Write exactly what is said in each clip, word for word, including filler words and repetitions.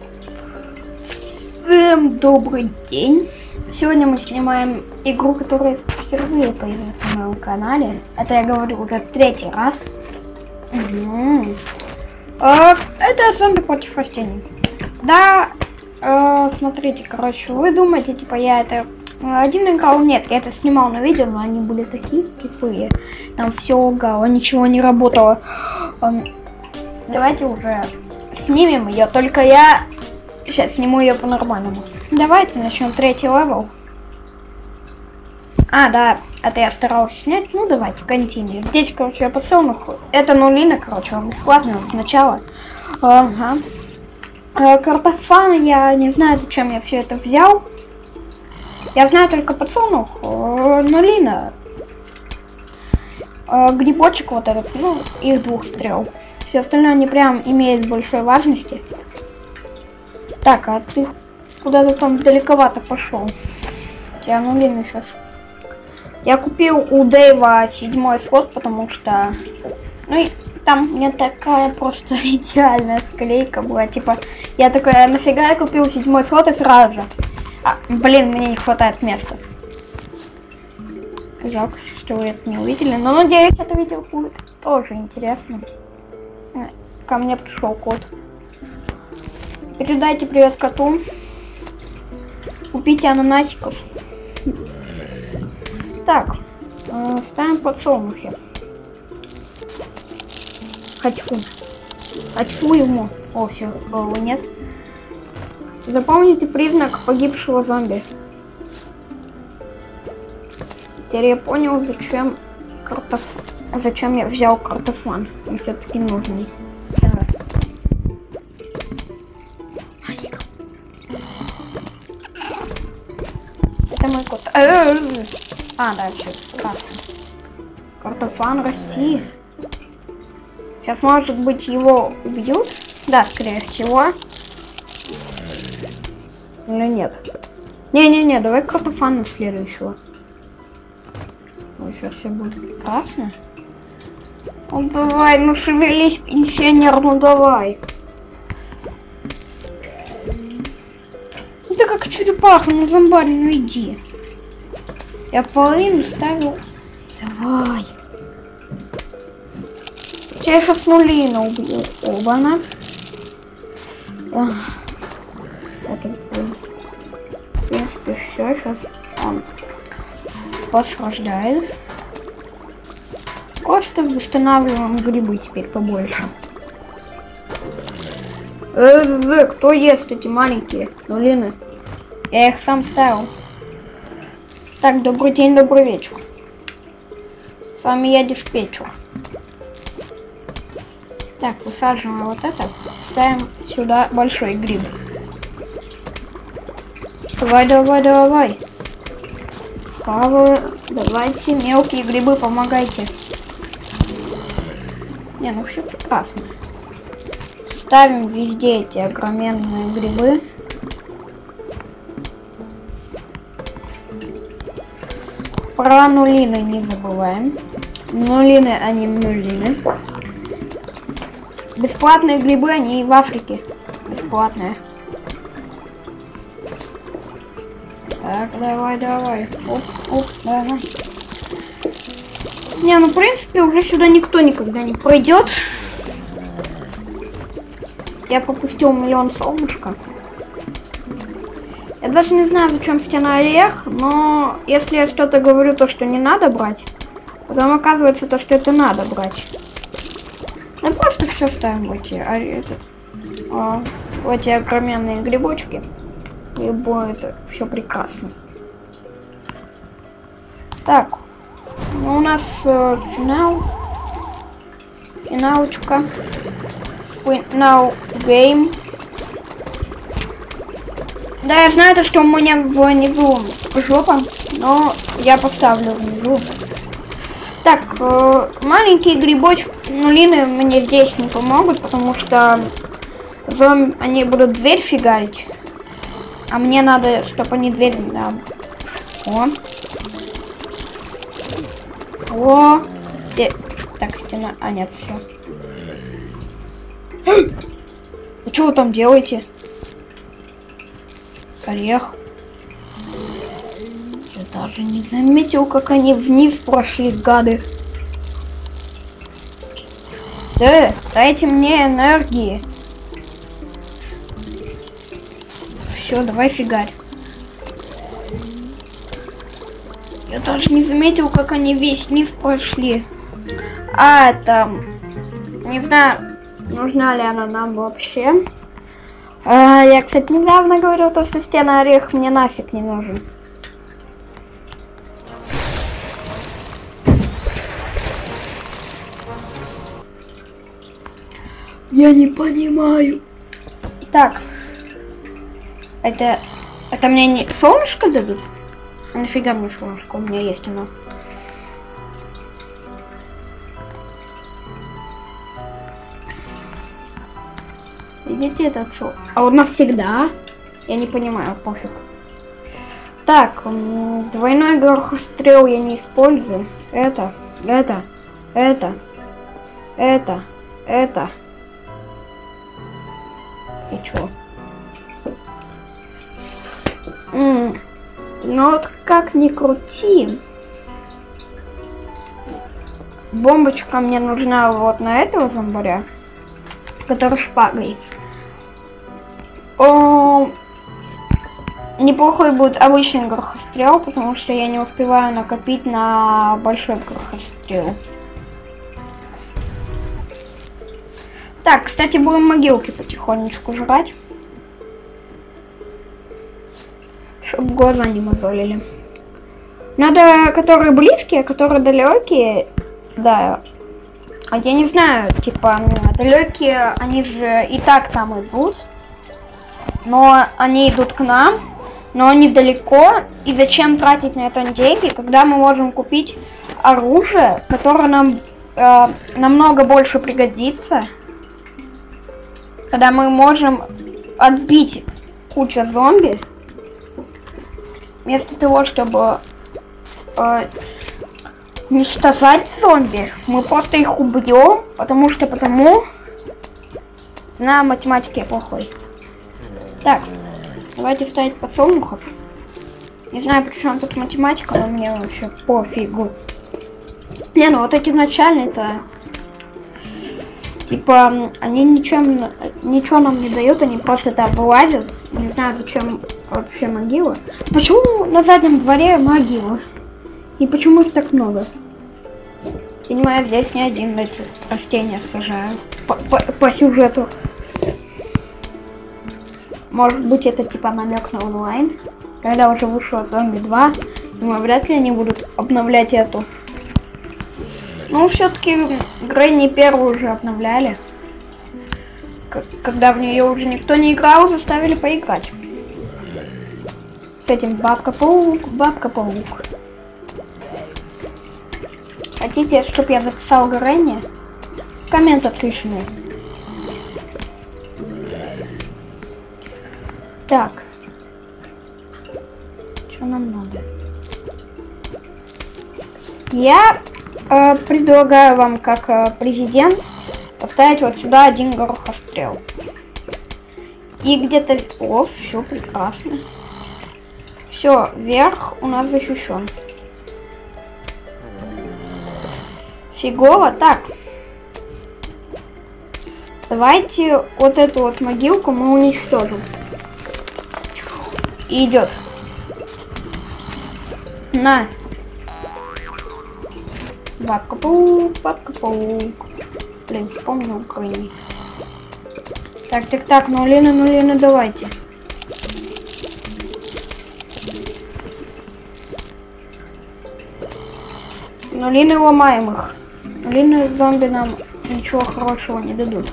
Всем добрый день! Сегодня мы снимаем игру, которая впервые появилась на моем канале. Это я говорю уже третий раз. Угу. А, это зомби против растений. Да, а, смотрите, короче, вы думаете, типа я это один играл? Нет, я это снимал на видео, но они были такие тупые. Там все лагало, ничего не работало. Давайте уже снимем ее, только я сейчас сниму ее по-нормальному. Давайте начнем третий левел. А, да, это я старался снять. Ну, давайте, континью. Здесь, короче, я подсолнух. Это нулина, короче, он бесплатный сначала. Ага. А, картофан, я не знаю, зачем я все это взял. Я знаю только подсолнух, нулина. А, грибочек вот этот, ну, их двух стрел. Все остальное не прям имеет большой важности. Так, а ты куда-то там далековато пошел. Тебя нулина сейчас. Я купил у Дэйва седьмой слот, потому что, ну, и там мне такая просто идеальная склейка была. Типа, я такой, а нафига я купил седьмой слот и сразу же. А, блин, мне не хватает места. Жалко, что вы это не увидели. Но надеюсь, это видео будет тоже интересно. Ко мне пришел кот. Передайте привет коту. Купите ананасиков. Так, э, ставим подсолнухи. Хотьфу. Хотьфу ему. О, все, головы нет. Запомните признак погибшего зомби. Теперь я понял, зачем картофан. Зачем я взял картофан. Он все-таки нужный. Это мой кот. А, да, все, красный. Картофан расти. Сейчас, может быть, его убьют? Да, скорее всего. Или нет? Не-не-не, давай картофан на следующего. Ой, сейчас все будет прекрасно. Ну давай, ну шевелись, пенсионер, ну давай. Ну ты как черепаха, ну зомбарь, ну иди. Я половину ставил. Давай. Я сейчас нулина убью. Оба-на. Вот это. В принципе, все, сейчас он возрождает. Просто восстанавливаем грибы теперь побольше. Э, э, кто ест эти маленькие нулины? Я их сам ставил. Так, добрый день, добрый вечер. С вами я диспетчер. Так, высаживаем вот это. Ставим сюда большой гриб. Давай, давай, давай. Павел, давайте, мелкие грибы, помогайте. Не, ну все прекрасно. Ставим везде эти огроменные грибы. Про нулины не забываем. Нулины, они нулины. Бесплатные грибы, они и в Африке. Бесплатные. Так, давай, давай. Оп, оп, давай. Не, ну в принципе уже сюда никто никогда не пройдет. Я пропустил миллион солнышка. Я даже не знаю, зачем стена орех, но если я что-то говорю, то что не надо брать, потом оказывается то, что это надо брать. Ну просто все ставим в эти, а, этот, а, в эти огроменные грибочки, и будет все прекрасно. Так, ну, у нас э, финал, финалочка, final game. Да, я знаю то, что у меня внизу жопа, но я поставлю внизу. Так, э, маленькие грибочки, нулины мне здесь не помогут, потому что зомби, они будут дверь фигарить. А мне надо, чтобы они дверь... Да. О. О. Где? Так, стена... А, нет, все. А что вы там делаете? Орех. Я даже не заметил, как они вниз прошли, гады. Да, дайте мне энергии. Все, давай фигарь. Я даже не заметил, как они весь низ прошли. А, там... Не знаю, нужна ли она нам вообще. А, я, кстати, недавно говорил, то, что стена орех мне нафиг не нужен. Я не понимаю. Так. Это... Это мне не... Солнышко дадут? А нафига мне солнышко? У меня есть оно. Видите этот шоу? А он навсегда? Я не понимаю, пофиг. Так, двойной горохострел я не использую. Это, это, это, это, это. И чё? М-м. Ну вот как ни крути. Бомбочка мне нужна вот на этого зомбаря, который шпагой. О, неплохой будет обычный горохострел, потому что я не успеваю накопить на большой горохострел. Так, кстати, будем могилки потихонечку жрать, чтобы глаза не мозолили. Надо, которые близкие, которые далекие, да. А я не знаю, типа, далекие, они же и так там идут. Но они идут к нам, но они далеко. И зачем тратить на это деньги, когда мы можем купить оружие, которое нам э, намного больше пригодится. Когда мы можем отбить кучу зомби, вместо того, чтобы э, уничтожать зомби, мы просто их убьем, потому что потому на математике плохой. Так, давайте ставить подсолнухов. Не знаю, при чем тут математика, но мне вообще пофигу. Не, ну вот эти изначальные-то, типа, они ничем, ничего нам не дают, они просто так вылазят. Не знаю, зачем вообще могила. Почему на заднем дворе могилы? И почему их так много? Понимаю, здесь не один эти растения сажаю по, по, по сюжету. Может быть, это типа намек на онлайн. Когда уже вышло Зомби два, думаю, вряд ли они будут обновлять эту. Ну, все-таки Грэнни первую уже обновляли. К когда в нее уже никто не играл, заставили поиграть. С этим Бабка-паук, Бабка-паук. Хотите, чтобы я записал Грэнни? Коммент отключенный. Так. Что нам надо? Я э, предлагаю вам, как э, президент, поставить вот сюда один горохострел. И где-то... О, все прекрасно. Все, верх у нас защищен. Фигово. Так. Давайте вот эту вот могилку мы уничтожим. И идет. На. Бабка-паук, Бабка-паук. Блин, вспомнил Грэнни. Так, так, так, нулины, нулины, давайте. Нулины ломаем их. Нулины зомби нам ничего хорошего не дадут.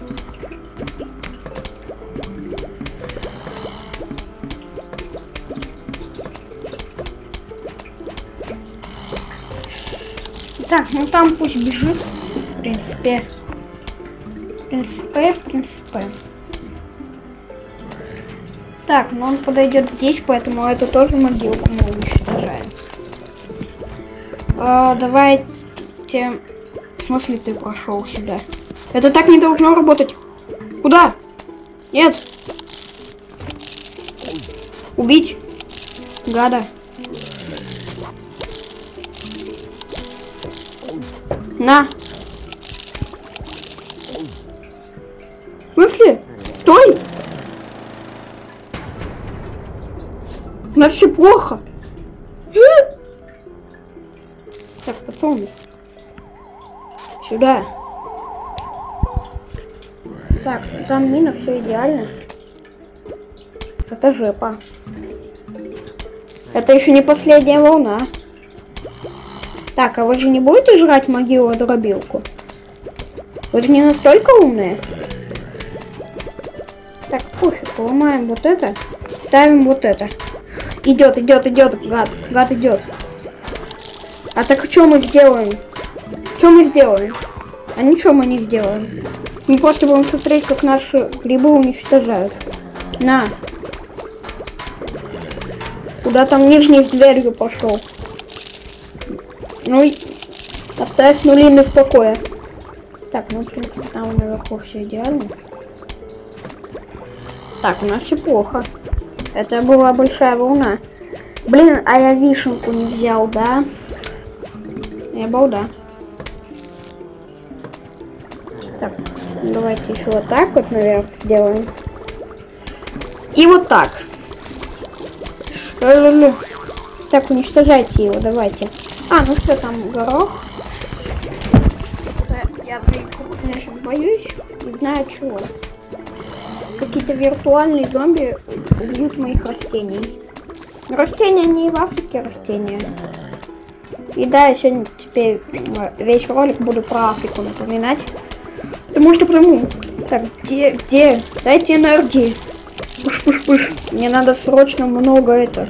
Так, ну там пусть бежит. В принципе. В принципе, в принципе. Так, но он подойдет здесь, поэтому эту тоже могилку мы уничтожаем. А, давайте... В смысле ты прошел сюда? Это так не должно работать. Куда? Нет. Убить. Гада. На. В смысле? Стой! У нас все плохо. Так, пацаны. Сюда. Так, там мина, все идеально. Это жопа. Это еще не последняя волна. Так, а вы же не будете жрать могилу-дробилку? Вы же не настолько умные. Так, пофиг, ломаем вот это. Ставим вот это. Идет, идет, идет, гад. Гад идет. А так что мы сделаем? Что мы сделаем? А ничего мы не сделаем. Мы просто будем смотреть, как наши грибы уничтожают. На. Куда там нижний с дверью пошел? Ну и оставь нулины в покое. Так, ну в принципе там наверху все идеально. Так, у нас все плохо. Это была большая волна. Блин, а я вишенку не взял, да? Я балда. Так, давайте еще вот так вот наверх сделаем. И вот так. Так, уничтожайте его, давайте. А, ну все, там горох. Я конечно боюсь, не знаю чего. Какие-то виртуальные зомби убьют моих растений. Растения не в Африке, растения. И да, я сегодня теперь весь ролик буду про Африку напоминать. Потому что потому... Так, где, где? Дайте энергии. Пуш-пуш-пуш. Мне надо срочно много это.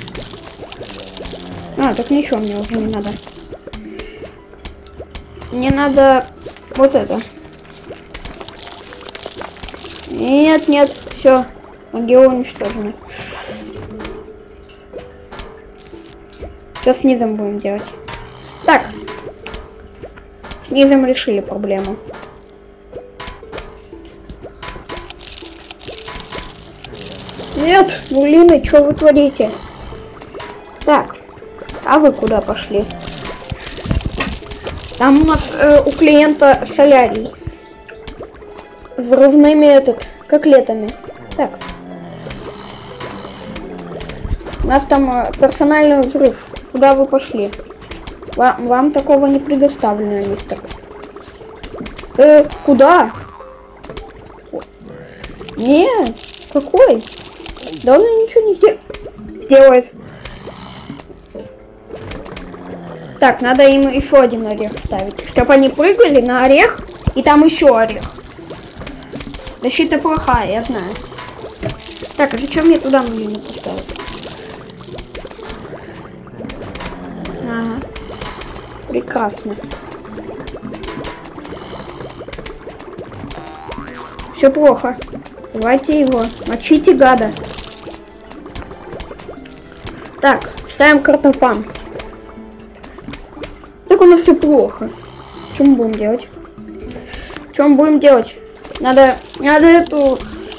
А, так ничего мне уже не надо. Мне надо вот это. Нет, нет, все. Могила уничтожена. Что с низом будем делать? Так. С низом решили проблему. Нет, нулины, что вы творите? Так, а вы куда пошли? Там у нас э, у клиента солярий. Взрывными этот, котлетами. Так. У нас там э, персональный взрыв. Куда вы пошли? Вам, вам такого не предоставлено, мистер. Э, куда? Нет, какой? Да он ничего не сдел... сделает. Так, надо им еще один орех ставить. Чтобы они прыгали на орех, и там еще орех. Защита плохая, я знаю. Так, а зачем мне туда нулину поставить? Ага. Прекрасно. Все плохо. Давайте его. Мочите гада. Так, ставим картофан. Так у нас все плохо. Что мы будем делать? Что мы будем делать? Надо, надо эту,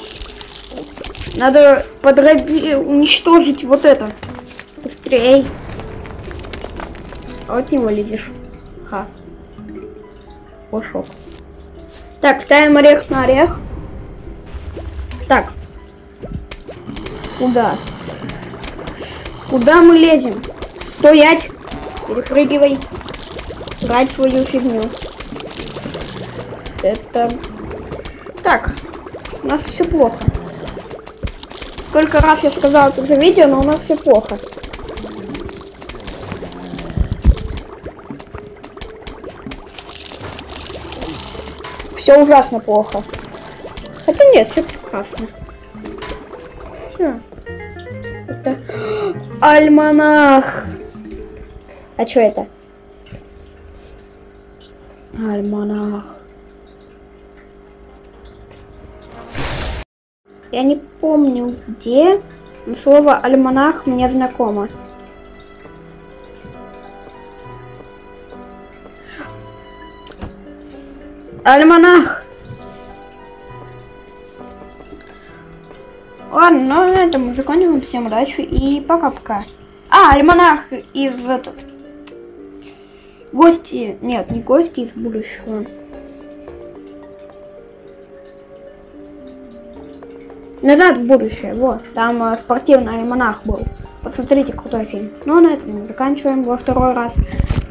надо подробить, уничтожить вот это. Быстрей. А вот не вылезешь. Ха. Пошел. Так, ставим орех на орех. Так. Куда? Куда мы лезем? Стоять! Перепрыгивай. Брать свою фигню. Это... Так. У нас все плохо. Сколько раз я сказала это за видео, но у нас все плохо. Все ужасно плохо. Хотя нет, все прекрасно. Все. Это... Альманах. А что это? Альманах. Я не помню где, но слово альманах мне знакомо. Альманах. Ладно, ну на этом мы закончим. Всем удачи и пока-пока. А, альманах из этот. Гости. Нет, не гости из будущего. Назад в будущее. Вот. Там э, спортивный альманах был. Посмотрите, крутой фильм. Ну, на этом мы заканчиваем во второй раз.